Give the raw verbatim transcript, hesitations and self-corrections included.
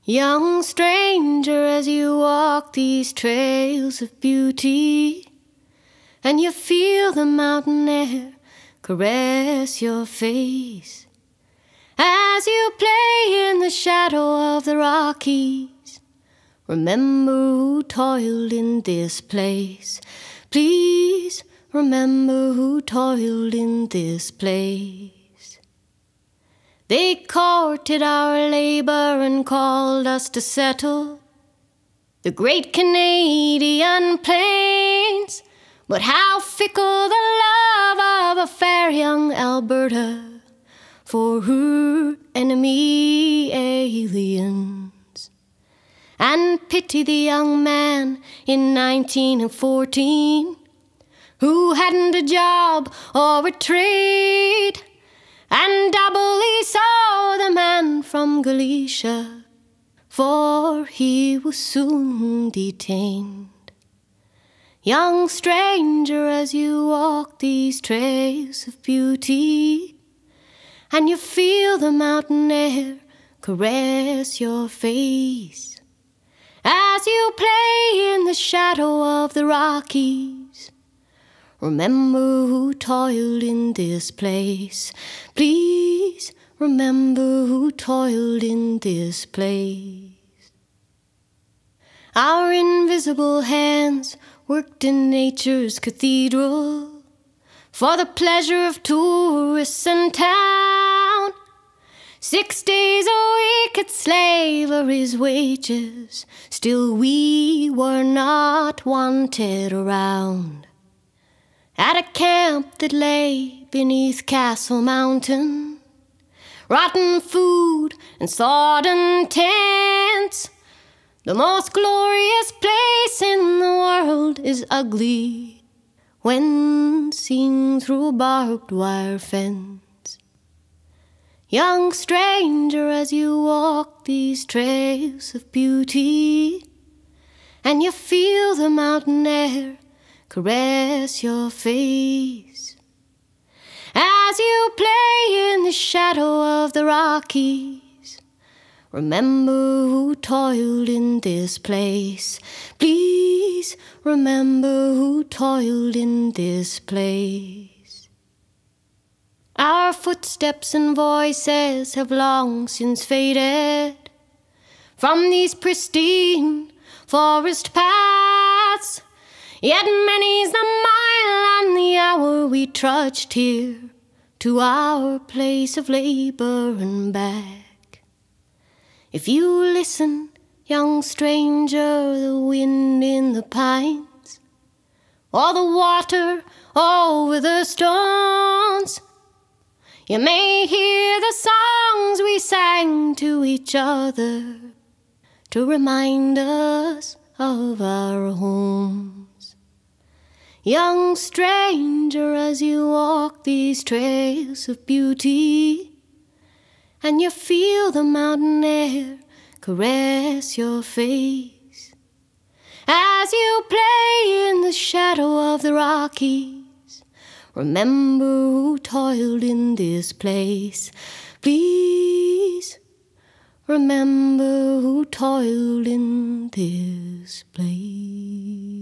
Young stranger, as you walk these trails of beauty, and you feel the mountain air caress your face, as you play in the shadow of the Rockies, remember who toiled in this place. Please remember who toiled in this place. They courted our labor and called us to settle the great Canadian plains. But how fickle the love of a fair young Alberta for her enemy aliens. And pity the young man in nineteen fourteen who hadn't a job or a trade, and doubly so the man from Galicia, for he was soon detained. Young stranger, as you walk these trails of beauty, and you feel the mountain air caress your face, as you play in the shadow of the Rockies, remember who toiled in this place. Please remember who toiled in this place. Our invisible hands worked in nature's cathedral for the pleasure of tourists in town. Six days a week at slavery's wages, still we were not wanted around. At a camp that lay beneath Castle Mountain, rotten food and sodden tents. The most glorious place in the world is ugly when seen through a barbed wire fence. Young stranger, as you walk these trails of beauty, and you feel the mountain air caress your face, as you play in the shadow of the Rockies, remember who toiled in this place. Please remember who toiled in this place. Our footsteps and voices have long since faded from these pristine forest paths, yet many's the mile and the hour we trudged here to our place of labor and back. If you listen, young stranger, the wind in the pines, or the water over the stones, you may hear the songs we sang to each other to remind us of our homes. Young stranger, as you walk these trails of beauty, and you feel the mountain air caress your face, as you play in the shadow of the Rockies, remember who toiled in this place. Please remember who toiled in this place.